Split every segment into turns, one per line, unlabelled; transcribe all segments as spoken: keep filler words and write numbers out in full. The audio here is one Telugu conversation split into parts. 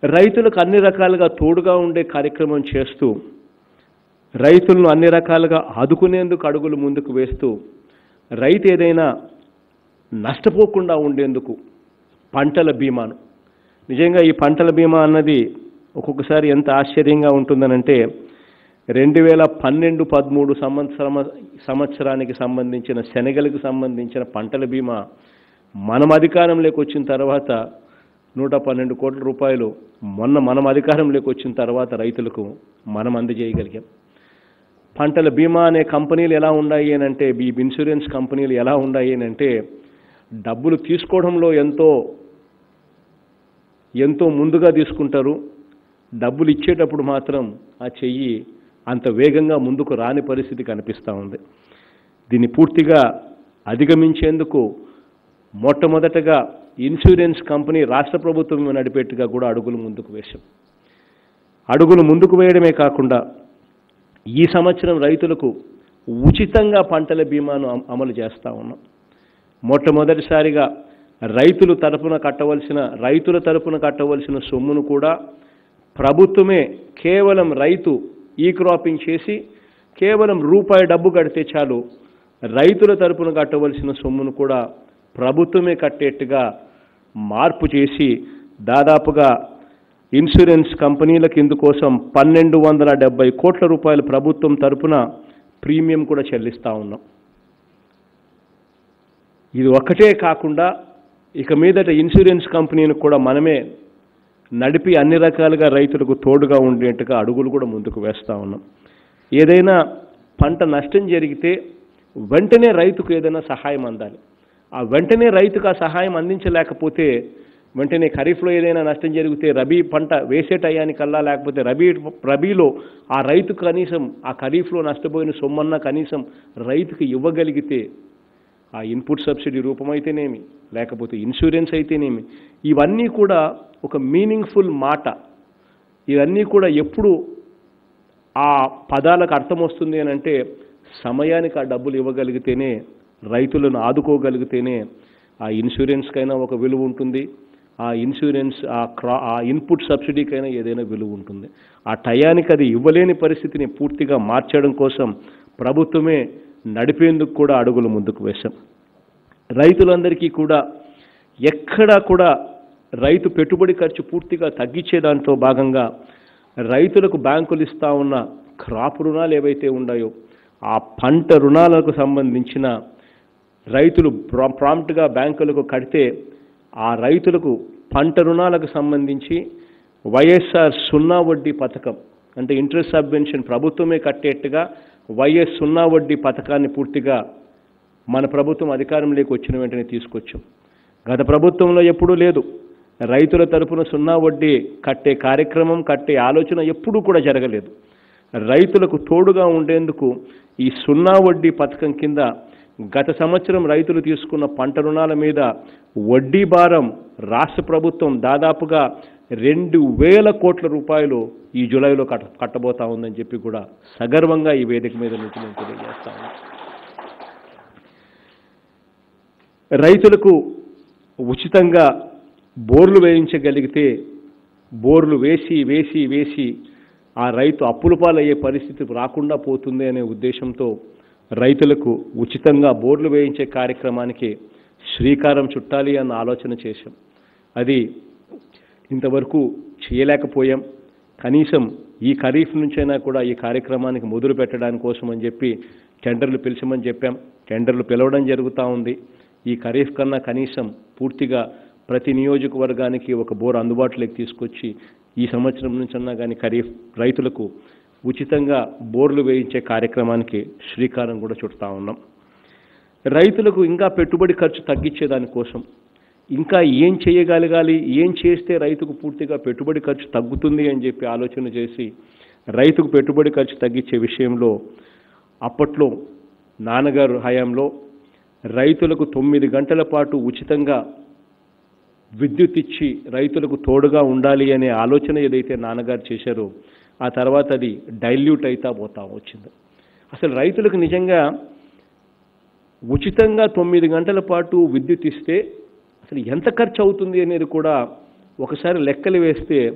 రైతులకు అన్ని రకాలుగా తోడుగా ఉండే కార్యక్రమం చేస్తూ రైతులను అన్ని రకాలుగా ఆదుకునేందుకు అడుగులు ముందుకు వేస్తూ రైతు ఏదైనా నష్టపోకుండా ఉండేందుకు పంటల బీమాను, నిజంగా ఈ పంటల బీమా అన్నది ఒక్కొక్కసారి ఎంత ఆశ్చర్యంగా ఉంటుందనంటే రెండు వేల పన్నెండు పదమూడు సంవత్సరం సంవత్సరానికి సంబంధించిన శనగలకు సంబంధించిన పంటల బీమా మనం అధికారంలోకి వచ్చిన తర్వాత నూట పన్నెండు కోట్ల రూపాయలు మొన్న మనం అధికారంలోకి వచ్చిన తర్వాత రైతులకు మనం అందజేయగలిగాం. పంటల బీమా అనే కంపెనీలు ఎలా ఉన్నాయి అని అంటే, ఈ ఇన్సూరెన్స్ కంపెనీలు ఎలా ఉన్నాయి అని అంటే, డబ్బులు తీసుకోవడంలో ఎంతో ఎంతో ముందుగా తీసుకుంటారు, డబ్బులు ఇచ్చేటప్పుడు మాత్రం ఆ చెయ్యి అంత వేగంగా ముందుకు రాని పరిస్థితి కనిపిస్తూ ఉంది. దీన్ని పూర్తిగా అధిగమించేందుకు మొట్టమొదటగా ఇన్సూరెన్స్ కంపెనీ రాష్ట్ర ప్రభుత్వం నడిపేట్టుగా కూడా అడుగులు ముందుకు వేశాం. అడుగులు ముందుకు వేయడమే కాకుండా ఈ సంవత్సరం రైతులకు ఉచితంగా పంటల బీమాను అమలు చేస్తూ ఉన్నాం. మొట్టమొదటిసారిగా రైతులు తరపున కట్టవలసిన రైతుల తరపున కట్టవలసిన సొమ్మును కూడా ప్రభుత్వమే కేవలం రైతు ఈ క్రాపింగ్ చేసి కేవలం రూపాయి డబ్బు కడితే చాలు, రైతుల తరపున కట్టవలసిన సొమ్మును కూడా ప్రభుత్వమే కట్టేట్టుగా మార్పు చేసి దాదాపుగా ఇన్సూరెన్స్ కంపెనీలకు ఇందుకోసం పన్నెండు వందల డెబ్బై కోట్ల రూపాయలు ప్రభుత్వం తరపున ప్రీమియం కూడా చెల్లిస్తూ ఉన్నాం. ఇది ఒక్కటే కాకుండా ఇక మీదట ఇన్సూరెన్స్ కంపెనీని కూడా మనమే నడిపి అన్ని రకాలుగా రైతులకు తోడుగా ఉండేట్టుగా అడుగులు కూడా ముందుకు వేస్తూ ఉన్నాం. ఏదైనా పంట నష్టం జరిగితే వెంటనే రైతుకు ఏదైనా సహాయం అందాలి. ఆ వెంటనే రైతుకు ఆ సహాయం అందించలేకపోతే వెంటనే ఖరీఫ్లో ఏదైనా నష్టం జరిగితే రబీ పంట వేసే టయానికల్లా లేకపోతే రబీ రబీలో ఆ రైతు కనీసం ఆ ఖరీఫ్లో నష్టపోయిన సొమ్మన్నా కనీసం రైతుకు ఇవ్వగలిగితే ఆ ఇన్పుట్ సబ్సిడీ రూపమైతేనేమి లేకపోతే ఇన్సూరెన్స్ అయితేనేమి ఇవన్నీ కూడా ఒక మీనింగ్ఫుల్ మాట. ఇవన్నీ కూడా ఎప్పుడు ఆ పదాలకు అర్థం వస్తుంది అని అంటే సమయానికి ఆ డబ్బులు ఇవ్వగలిగితేనే, రైతులను ఆదుకోగలిగితేనే ఆ ఇన్సూరెన్స్కైనా ఒక విలువ ఉంటుంది, ఆ ఇన్సూరెన్స్ ఆ క్రా ఆ ఇన్పుట్ సబ్సిడీకైనా ఏదైనా విలువ ఉంటుంది. ఆ టయానికి అది ఇవ్వలేని పరిస్థితిని పూర్తిగా మార్చడం కోసం ప్రభుత్వమే నడిపేందుకు కూడా అడుగులు ముందుకు వేశాం. రైతులందరికీ కూడా ఎక్కడా కూడా రైతు పెట్టుబడి ఖర్చు పూర్తిగా తగ్గించే దాంట్లో భాగంగా రైతులకు బ్యాంకులు ఇస్తూ ఉన్న క్రాప్ రుణాలు ఏవైతే ఉన్నాయో ఆ పంట రుణాలకు సంబంధించిన రైతులు ప్రా ప్రాంప్ట్గా బ్యాంకులకు కడితే ఆ రైతులకు పంట రుణాలకు సంబంధించి వైఎస్ఆర్ సున్నా వడ్డీ పథకం అంటే ఇంట్రెస్ట్ సబ్వెన్షన్ ప్రభుత్వమే కట్టేట్టుగా వైఎస్ సున్నా వడ్డీ పథకాన్ని పూర్తిగా మన ప్రభుత్వం అధికారంలోకి వచ్చిన వెంటనే తీసుకొచ్చాం. గత ప్రభుత్వంలో ఎప్పుడూ లేదు. రైతుల తరపున సున్నా వడ్డీ కట్టే కార్యక్రమం కట్టే ఆలోచన ఎప్పుడూ కూడా జరగలేదు. రైతులకు తోడుగా ఉండేందుకు ఈ సున్నా వడ్డీ పథకం కింద గత సంవత్సరం రైతులు తీసుకున్న పంట రుణాల మీద వడ్డీ భారం రాష్ట్ర ప్రభుత్వం దాదాపుగా రెండు వేల కోట్ల రూపాయలు ఈ జూలైలో కట్ట కట్టబోతా ఉందని చెప్పి కూడా సగర్వంగా ఈ వేదిక మీద నుంచి నేను తెలియజేస్తాను. రైతులకు ఉచితంగా బోర్లు వేయించగలిగితే బోర్లు వేసి వేసి వేసి ఆ రైతు అప్పుల పాలయ్యే పరిస్థితి రాకుండా పోతుంది అనే ఉద్దేశంతో రైతులకు ఉచితంగా బోర్లు వేయించే కార్యక్రమానికి శ్రీకారం చుట్టాలి అన్న ఆలోచన చేశాం. అది ఇంతవరకు చేయలేకపోయాం. కనీసం ఈ ఖరీఫ్ నుంచైనా కూడా ఈ కార్యక్రమానికి మొదలు పెట్టడానికి కోసం అని చెప్పి టెండర్లు పిలిచమని చెప్పాం. టెండర్లు పిలవడం జరుగుతూ ఉంది. ఈ ఖరీఫ్ కన్నా కనీసం పూర్తిగా ప్రతి నియోజకవర్గానికి ఒక బోర్ అందుబాటులోకి తీసుకొచ్చి ఈ సంవత్సరం నుంచన్నా కానీ ఖరీఫ్ రైతులకు ఉచితంగా బోర్లు వేయించే కార్యక్రమానికి శ్రీకారం కూడా చుడతా ఉన్నాం. రైతులకు ఇంకా పెట్టుబడి ఖర్చు తగ్గించే దానికోసం ఇంకా ఏం చేయగలగాలి, ఏం చేస్తే రైతుకు పూర్తిగా పెట్టుబడి ఖర్చు తగ్గుతుంది అని చెప్పి ఆలోచన చేసి రైతుకు పెట్టుబడి ఖర్చు తగ్గించే విషయంలో అప్పట్లో నాన్నగారు హయాంలో రైతులకు తొమ్మిది గంటల పాటు ఉచితంగా విద్యుత్ ఇచ్చి రైతులకు తోడుగా ఉండాలి అనే ఆలోచన ఏదైతే నాన్నగారు చేశారో ఆ తర్వాత అది డైల్యూట్ అవుతా పోతా వచ్చింది. అసలు రైతులకు నిజంగా ఉచితంగా తొమ్మిది గంటల పాటు విద్యుత్ ఇస్తే అసలు ఎంత ఖర్చు అవుతుంది అనేది కూడా ఒకసారి లెక్కలు వేస్తే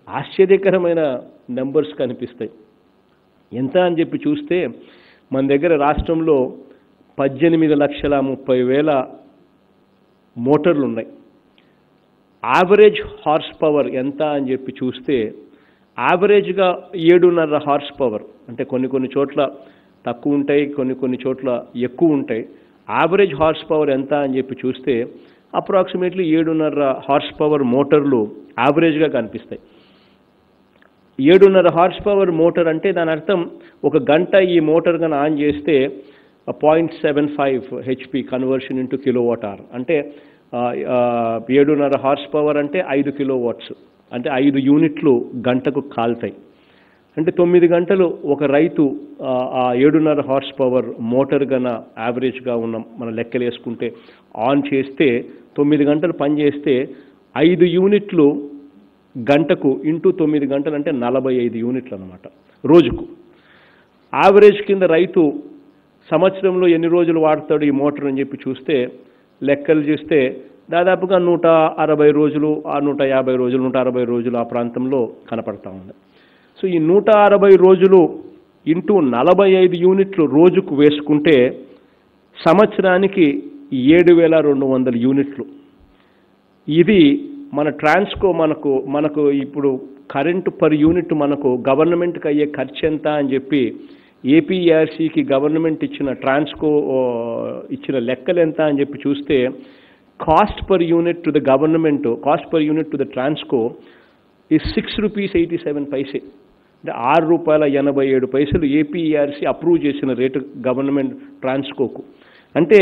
ఆశ్చర్యకరమైన నెంబర్స్ కనిపిస్తాయి. ఎంత అని చెప్పి చూస్తే మన దగ్గర రాష్ట్రంలో పద్దెనిమిది లక్షల ముప్పై వేల మోటార్లు ఉన్నాయి. యావరేజ్ హార్స్ పవర్ ఎంత అని చెప్పి చూస్తే యావరేజ్గా ఏడున్నర హార్స్ పవర్, అంటే కొన్ని కొన్ని చోట్ల తక్కువ ఉంటాయి, కొన్ని కొన్ని చోట్ల ఎక్కువ ఉంటాయి. యావరేజ్ హార్స్ పవర్ ఎంత అని చెప్పి చూస్తే అప్రాక్సిమేట్లీ ఏడున్నర హార్స్ పవర్ మోటార్లు యావరేజ్గా కనిపిస్తాయి. ఏడున్నర హార్స్ పవర్ మోటార్ అంటే దాని అర్థం ఒక గంట ఈ మోటార్ కనుక ఆన్ చేస్తే point seven five HP conversion into kilowatt hour, అంటే ఏడున్నర హార్స్ పవర్ అంటే ఐదు కిలో వాట్స్, అంటే ఐదు యూనిట్లు గంటకు కాల్తాయి. అంటే తొమ్మిది గంటలు ఒక రైతు ఆ ఏడున్నర హార్స్ పవర్ మోటార్ గన యావరేజ్గా ఉన్న మన లెక్కలు వేసుకుంటే ఆన్ చేస్తే తొమ్మిది గంటలు పనిచేస్తే ఐదు యూనిట్లు గంటకు ఇంటూ తొమ్మిది గంటలు అంటే నలభై ఐదు యూనిట్లు అనమాట రోజుకు. యావరేజ్ కింద రైతు సంవత్సరంలో ఎన్ని రోజులు వాడతాడు ఈ మోటార్ అని చెప్పి చూస్తే లెక్కలు చూస్తే దాదాపుగా నూట అరవై రోజులు ఆ నూట యాభై రోజులు నూట అరవై రోజులు ఆ ప్రాంతంలో కనపడతా ఉంది. సో ఈ నూట అరవై రోజులు ఇంటూ నలభై ఐదు యూనిట్లు రోజుకు వేసుకుంటే సంవత్సరానికి ఏడు వేల రెండు వందల యూనిట్లు. ఇది మన ట్రాన్స్కో మనకు మనకు ఇప్పుడు కరెంటు పర్ యూనిట్ మనకు గవర్నమెంట్కి అయ్యే ఖర్చు ఎంత అని చెప్పి ఏపీఆర్సీకి గవర్నమెంట్ ఇచ్చిన ట్రాన్స్కో ఇచ్చిన లెక్కలు ఎంత అని చెప్పి చూస్తే cost per unit to the government, cost per unit to the Transco ఈ six rupees eighty seven paise, అంటే ఆరు రూపాయల ఎనభై ఏడు పైసలు ఏపీఆర్సీ అప్రూవ్ చేసిన రేటు గవర్నమెంట్ ట్రాన్స్కోకు. అంటే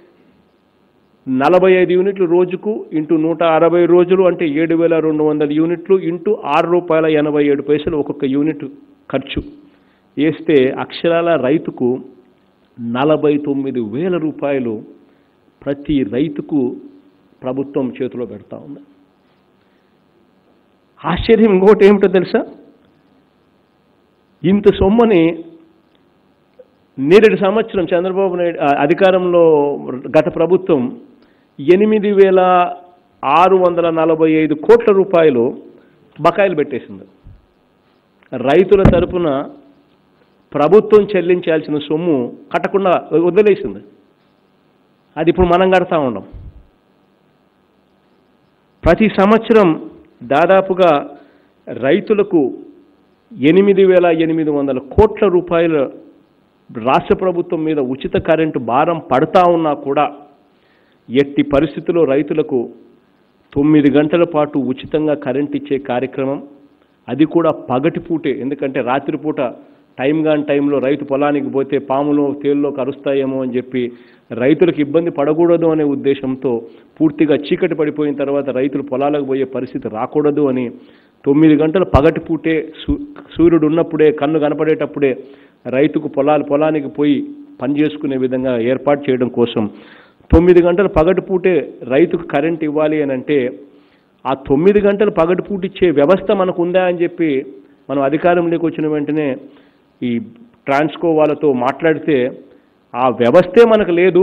నలభై ఐదు యూనిట్లు రోజుకు ఇంటూ నూట అరవై రోజులు అంటే ఏడు వేల రెండు వందల యూనిట్లు ఇంటూ ఆరు రూపాయల ఎనభై ఏడు పైసలు ఒక్కొక్క యూనిట్ ఖర్చు వేస్తే అక్షరాల రైతుకు నలభై తొమ్మిది వేల రూపాయలు ప్రతి రైతుకు ప్రభుత్వం చేతిలో పెడతా ఉంది. ఆశ్చర్యం ఇంకోటి ఏమిటో తెలుసా, ఇంత సొమ్మని నేరేడు సంవత్సరం చంద్రబాబు నాయుడు అధికారంలో గత ప్రభుత్వం ఎనిమిది వేల ఆరు వందల నలభై ఐదు కోట్ల రూపాయలు బకాయిలు పెట్టేసింది. రైతుల తరపున ప్రభుత్వం చెల్లించాల్సిన సొమ్ము కట్టకుండా వదిలేసింది. అది ఇప్పుడు మనం కడతా ఉన్నాం. ప్రతి సంవత్సరం దాదాపుగా రైతులకు ఎనిమిది వేల ఎనిమిది వందల కోట్ల రూపాయల రాష్ట్ర ప్రభుత్వం మీద ఉచిత కరెంటు భారం పడతా ఉన్నా కూడా ఎట్టి పరిస్థితుల్లో రైతులకు తొమ్మిది గంటల పాటు ఉచితంగా కరెంట్ ఇచ్చే కార్యక్రమం, అది కూడా పగటిపూటే, ఎందుకంటే రాత్రిపూట టైం కాని టైంలో రైతు పొలానికి పోతే పాములో తేల్లో కరుస్తాయేమో అని చెప్పి రైతులకు ఇబ్బంది పడకూడదు అనే ఉద్దేశంతో పూర్తిగా చీకటి పడిపోయిన తర్వాత రైతులు పొలాలకు పోయే పరిస్థితి రాకూడదు అని తొమ్మిది గంటలు పగటిపూటే సూర్యుడు ఉన్నప్పుడే కన్ను కనపడేటప్పుడే రైతుకు పొలాలు పొలానికి పోయి పని చేసుకునే విధంగా ఏర్పాటు చేయడం కోసం తొమ్మిది గంటలు పగటిపూటే రైతుకు కరెంట్ ఇవ్వాలి అని అంటే ఆ తొమ్మిది గంటలు పగటిపూట ఇచ్చే వ్యవస్థ మనకు ఉందా అని చెప్పి మనం అధికారంలోకి వచ్చిన వెంటనే ఈ ట్రాన్స్కో వాళ్ళతో మాట్లాడితే ఆ వ్యవస్థే మనకు లేదు,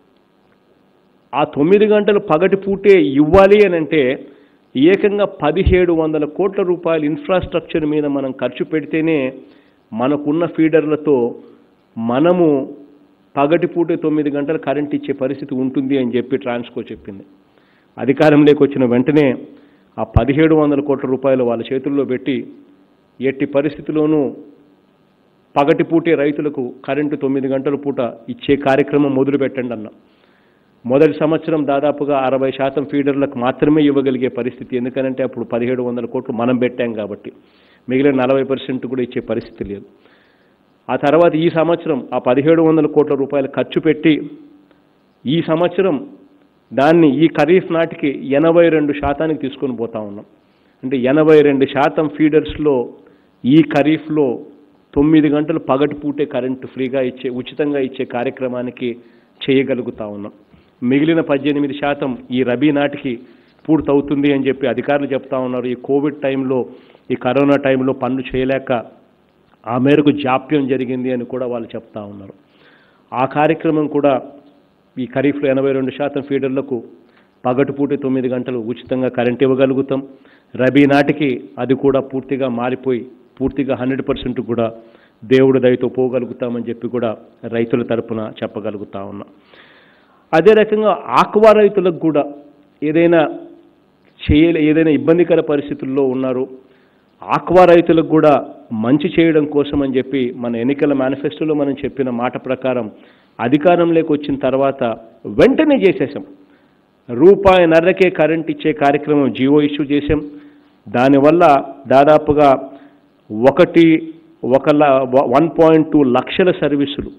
ఆ తొమ్మిది గంటలు పగటిపూటే ఇవ్వాలి అని అంటే ఏకంగా పదిహేడు వందల కోట్ల రూపాయల ఇన్ఫ్రాస్ట్రక్చర్ మీద మనం ఖర్చు పెడితేనే మనకున్న ఫీడర్లతో మనము పగటిపూటే తొమ్మిది గంటలు కరెంట్ ఇచ్చే పరిస్థితి ఉంటుంది అని చెప్పి ట్రాన్స్కో చెప్పింది. అధికారంలోకి వచ్చిన వెంటనే ఆ పదిహేడు వందల కోట్ల రూపాయలు వాళ్ళ చేతుల్లో పెట్టి ఎట్టి పరిస్థితిలోనూ పగటిపూటే రైతులకు కరెంటు తొమ్మిది గంటల పూట ఇచ్చే కార్యక్రమం మొదలు పెట్టండి అన్న. మొదటి సంవత్సరం దాదాపుగా అరవై శాతం ఫీడర్లకు మాత్రమే ఇవ్వగలిగే పరిస్థితి, ఎందుకంటే అప్పుడు పదిహేడు వందల కోట్లు మనం పెట్టాం కాబట్టి మిగిలిన నలభై పర్సెంట్ కూడా ఇచ్చే పరిస్థితి లేదు. ఆ తర్వాత ఈ సంవత్సరం ఆ పదిహేడు వందల కోట్ల రూపాయలు ఖర్చు పెట్టి ఈ సంవత్సరం దాన్ని ఈ ఖరీఫ్ నాటికి ఎనభై రెండు శాతానికి తీసుకొని పోతా ఉన్నాం. అంటే ఎనభై రెండు శాతం ఫీడర్స్లో ఈ ఖరీఫ్లో తొమ్మిది గంటలు పగటిపూటే కరెంటు ఫ్రీగా ఇచ్చే ఉచితంగా ఇచ్చే కార్యక్రమానికి చేయగలుగుతా ఉన్నాం. మిగిలిన పద్దెనిమిది శాతం ఈ రబీ నాటికి పూర్తవుతుంది అని చెప్పి అధికారులు చెప్తా ఉన్నారు. ఈ కోవిడ్ టైంలో ఈ కరోనా టైంలో పనులు చేయలేక ఆ మేరకు జాప్యం జరిగింది అని కూడా వాళ్ళు చెప్తా ఉన్నారు. ఆ కార్యక్రమం కూడా ఈ ఖరీఫ్లో ఎనభై రెండు శాతం ఫీడర్లకు పగటిపూట తొమ్మిది గంటలు ఉచితంగా కరెంట్ ఇవ్వగలుగుతాం. రబీ నాటికి అది కూడా పూర్తిగా మారిపోయి పూర్తిగా హండ్రెడ్ పర్సెంట్ కూడా దేవుడి దయతో పోగలుగుతామని చెప్పి కూడా రైతుల తరపున చెప్పగలుగుతా ఉన్నాం. అదే రకంగా ఆక్వా రైతులకు కూడా ఏదైనా చేయలే ఏదైనా ఇబ్బందికర పరిస్థితుల్లో ఉన్నారు, ఆక్వా రైతులకు కూడా మంచి చేయడం కోసం అని చెప్పి మన ఎన్నికల మేనిఫెస్టోలో మనం చెప్పిన మాట ప్రకారం అధికారంలోకి వచ్చిన తర్వాత వెంటనే చేసేసాం. రూపాయి నర్రకే కరెంట్ ఇచ్చే కార్యక్రమం జీవో ఇష్యూ చేశాం. దానివల్ల దాదాపుగా ఒకటి ఒక వన్ పాయింట్ టూ లక్షల సర్వీసులు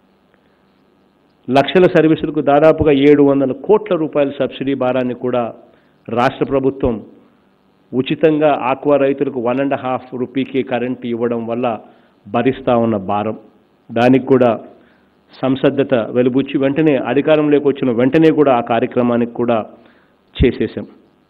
లక్షల సర్వీసులకు దాదాపుగా ఏడు వందల కోట్ల రూపాయల సబ్సిడీ భారాన్ని కూడా రాష్ట్ర ప్రభుత్వం ఉచితంగా ఆక్వా రైతులకు వన్ అండ్ హాఫ్ రూపీకి కరెంట్ ఇవ్వడం వల్ల భరిస్తూ ఉన్న భారం, దానికి కూడా సంసద్ధత వెలుబుచ్చి వెంటనే అధికారంలోకి వచ్చిన వెంటనే కూడా ఆ కార్యక్రమానికి కూడా చేసేసాం.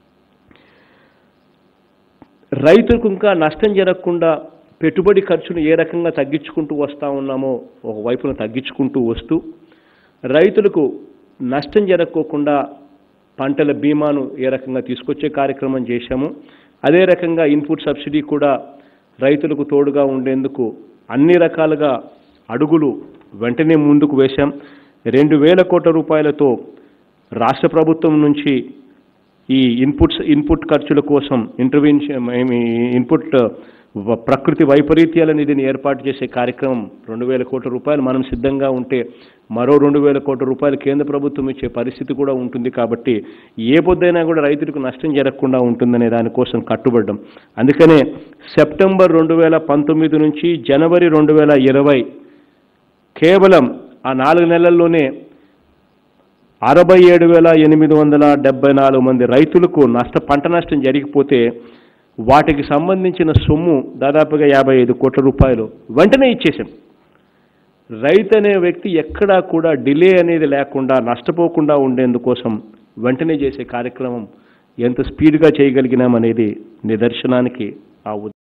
రైతులకు ఇంకా నష్టం జరగకుండా పెట్టుబడి ఖర్చును ఏ రకంగా తగ్గించుకుంటూ వస్తూ ఉన్నామో ఒకవైపున తగ్గించుకుంటూ వస్తూ రైతులకు నష్టం జరగకోకుండా పంటల బీమాను ఏ రకంగా తీసుకొచ్చే కార్యక్రమం చేశాము. అదే రకంగా ఇన్పుట్ సబ్సిడీ కూడా రైతులకు తోడుగా ఉండేందుకు అన్ని రకాలుగా అడుగులు వెంటనే ముందుకు వేశాం. రెండు వేల కోట్ల రూపాయలతో రాష్ట్ర ప్రభుత్వం నుంచి ఈ ఇన్పుట్స్ ఇన్పుట్ ఖర్చుల కోసం ఇంటర్వెన్షన్ ఇన్పుట్ ప్రకృతి వైపరీత్యాల నిధిని ఏర్పాటు చేసే కార్యక్రమం రెండు వేల కోట్ల రూపాయలు మనం సిద్ధంగా ఉంటే మరో రెండు వేల కోట్ల రూపాయలు కేంద్ర ప్రభుత్వం ఇచ్చే పరిస్థితి కూడా ఉంటుంది. కాబట్టి ఏ పొద్దైనా కూడా రైతులకు నష్టం జరగకుండా ఉంటుందనే దానికోసం కట్టుబడ్డం. అందుకనే సెప్టెంబర్ రెండు వేల పంతొమ్మిది నుంచి జనవరి రెండు వేల ఇరవై కేవలం ఆ నాలుగు నెలల్లోనే అరవై ఏడు వేల ఎనిమిది వందల డెబ్బై నాలుగు మంది రైతులకు నష్ట పంట నష్టం జరిగిపోతే వాటికి సంబంధించిన సొమ్ము దాదాపుగా యాభై ఐదు కోట్ల రూపాయలు వెంటనే ఇచ్చేసాం. రైతు అనే వ్యక్తి ఎక్కడా కూడా డిలే అనేది లేకుండా నష్టపోకుండా ఉండేందుకోసం వెంటనే చేసే కార్యక్రమం ఎంత స్పీడ్గా చేయగలిగినామనేది నిదర్శనానికి ఆ